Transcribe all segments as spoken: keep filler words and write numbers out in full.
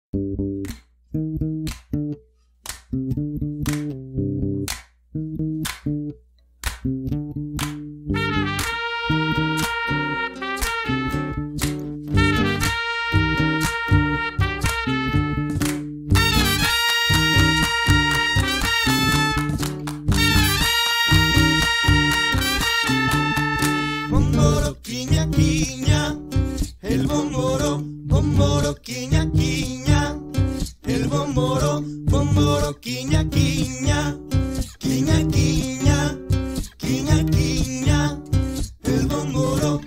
Bomboro, quiña, quiña, el bomboro, bomboro, quiña, quiña, el bomboro, bomboro, quiña, quiña, quiña, quiña, quiña, quiña, el bomboro.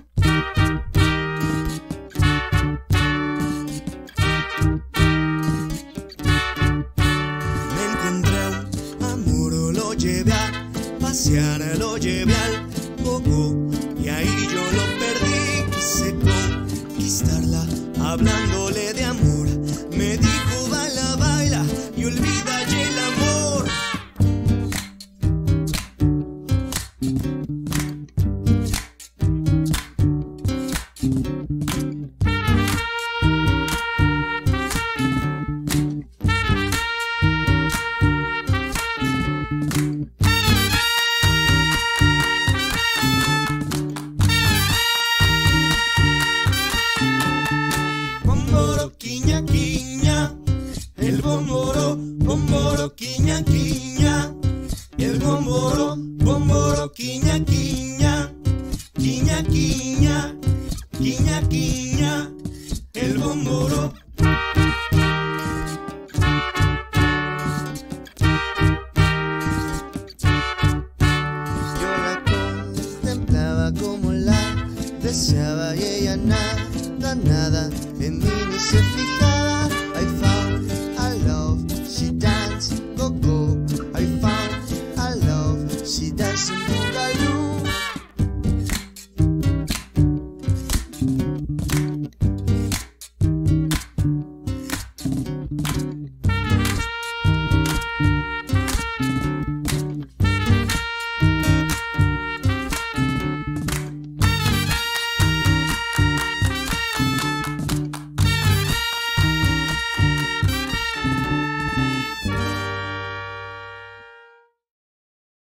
Me encontré un amor, lo llevé a pasear, lo llevé al coco. Y ahí yo lo perdí, quise conquistarla, hablándole de amor. Me dijo baila, baila y olvida ya el amor. Bomboro, quiña, quiña, el bomboro, bomboro, quiña, quiña, el bomboro, bomboro, quiña, quiña, quiña, quiña, quiña, quiña, el bomboro. Yo la contemplaba como la deseaba y ella nada, nada en mí